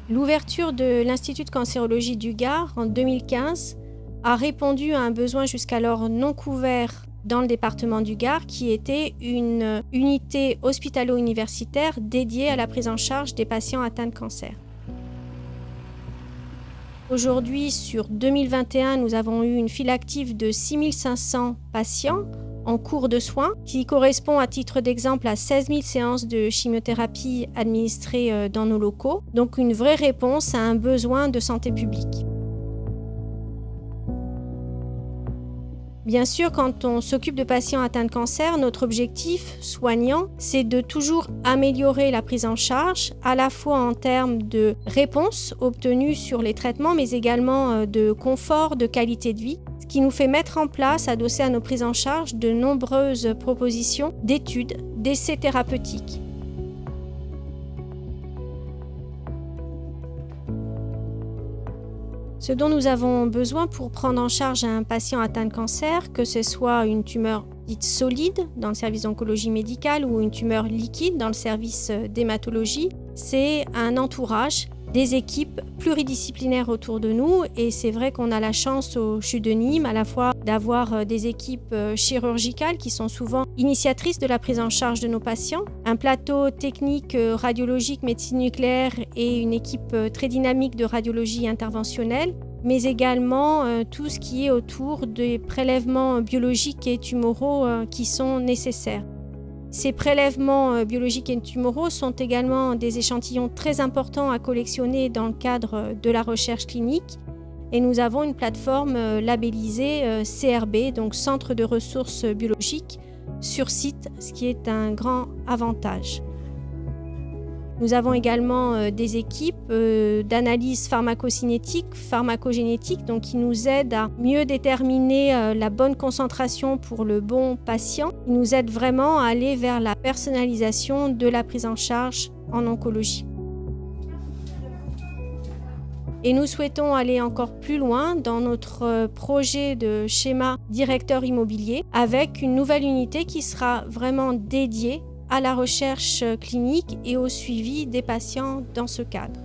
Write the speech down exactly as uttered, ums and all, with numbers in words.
L'ouverture de l'Institut de cancérologie du Gard en deux mille quinze a répondu à un besoin jusqu'alors non couvert dans le département du Gard, qui était une unité hospitalo-universitaire dédiée à la prise en charge des patients atteints de cancer. Aujourd'hui, sur deux mille vingt et un, nous avons eu une file active de six mille cinq cents patients en cours de soins, qui correspond à titre d'exemple à seize mille séances de chimiothérapie administrées dans nos locaux, donc une vraie réponse à un besoin de santé publique. Bien sûr, quand on s'occupe de patients atteints de cancer, notre objectif soignant, c'est de toujours améliorer la prise en charge, à la fois en termes de réponses obtenues sur les traitements, mais également de confort, de qualité de vie, ce qui nous fait mettre en place, adossé à nos prises en charge, de nombreuses propositions d'études, d'essais thérapeutiques. Ce dont nous avons besoin pour prendre en charge un patient atteint de cancer, que ce soit une tumeur dite solide dans le service d'oncologie médicale ou une tumeur liquide dans le service d'hématologie, c'est un entourage, des équipes pluridisciplinaires autour de nous. Et c'est vrai qu'on a la chance au C H U de Nîmes à la fois d'avoir des équipes chirurgicales qui sont souvent initiatrices de la prise en charge de nos patients, un plateau technique radiologique médecine nucléaire et une équipe très dynamique de radiologie interventionnelle, mais également euh, tout ce qui est autour des prélèvements biologiques et tumoraux euh, qui sont nécessaires. Ces prélèvements euh, biologiques et tumoraux sont également des échantillons très importants à collectionner dans le cadre de la recherche clinique, et nous avons une plateforme euh, labellisée euh, C R B, donc Centre de ressources biologiques, sur site, ce qui est un grand avantage. Nous avons également euh, des équipes euh, d'analyse pharmacocinétique, pharmacogénétique, donc qui nous aident à mieux déterminer euh, la bonne concentration pour le bon patient. Ils nous aident vraiment à aller vers la personnalisation de la prise en charge en oncologie. Et nous souhaitons aller encore plus loin dans notre projet de schéma directeur immobilier avec une nouvelle unité qui sera vraiment dédiée à la recherche clinique et au suivi des patients dans ce cadre.